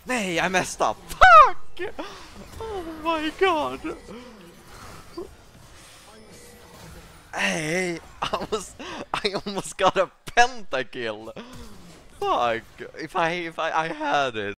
Nej, I messed up. Fuck! Oh my god. Hey, I almost got a pentakill. Fuck! If I had it.